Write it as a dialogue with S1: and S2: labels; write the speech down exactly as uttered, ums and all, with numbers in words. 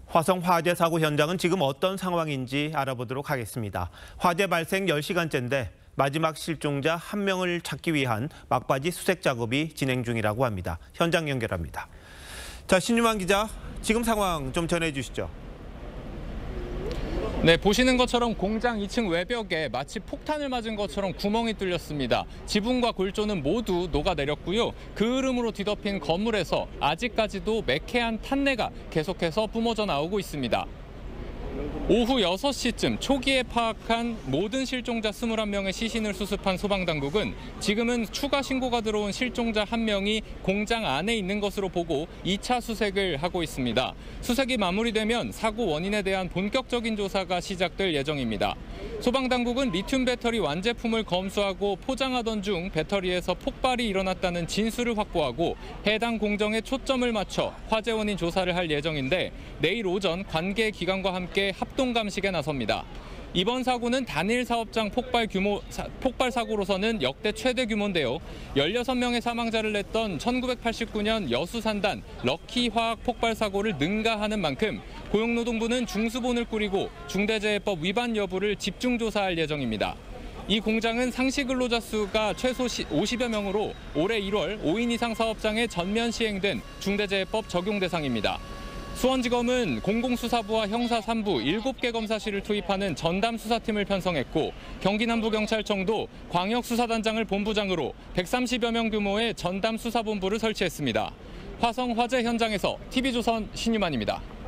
S1: 화성 화재 사고 현장은 지금 어떤 상황인지 알아보도록 하겠습니다. 화재 발생 열 시간째인데 마지막 실종자 한 명을 찾기 위한 막바지 수색 작업이 진행 중이라고 합니다. 현장 연결합니다. 자, 신유만 기자, 지금 상황 좀 전해주시죠.
S2: 네, 보시는 것처럼 공장 이 층 외벽에 마치 폭탄을 맞은 것처럼 구멍이 뚫렸습니다. 지붕과 골조는 모두 녹아내렸고요. 그 흐름으로 뒤덮인 건물에서 아직까지도 매캐한 탄내가 계속해서 뿜어져 나오고 있습니다. 오후 여섯 시쯤 초기에 파악한 모든 실종자 이십일 명의 시신을 수습한 소방당국은 지금은 추가 신고가 들어온 실종자 한 명이 공장 안에 있는 것으로 보고 이 차 수색을 하고 있습니다. 수색이 마무리되면 사고 원인에 대한 본격적인 조사가 시작될 예정입니다. 소방당국은 리튬 배터리 완제품을 검수하고 포장하던 중 배터리에서 폭발이 일어났다는 진술을 확보하고 해당 공정에 초점을 맞춰 화재 원인 조사를 할 예정인데 내일 오전 관계 기관과 함께 합동 감식에 나섭니다. 이번 사고는 단일 사업장 폭발 규모 사, 폭발 사고로서는 역대 최대 규모인데요. 열여섯 명의 사망자를 냈던 천구백팔십구 년 여수산단 럭키 화학 폭발 사고를 능가하는 만큼 고용노동부는 중수본을 꾸리고 중대재해법 위반 여부를 집중 조사할 예정입니다. 이 공장은 상시 근로자 수가 최소 오십여 명으로 올해 일월 오 인 이상 사업장에 전면 시행된 중대재해법 적용 대상입니다. 수원지검은 공공수사부와 형사 삼 부 일곱 개 검사실을 투입하는 전담수사팀을 편성했고 경기남부경찰청도 광역수사단장을 본부장으로 백삼십여 명 규모의 전담수사본부를 설치했습니다. 화성 화재 현장에서 티비조선 신유만입니다.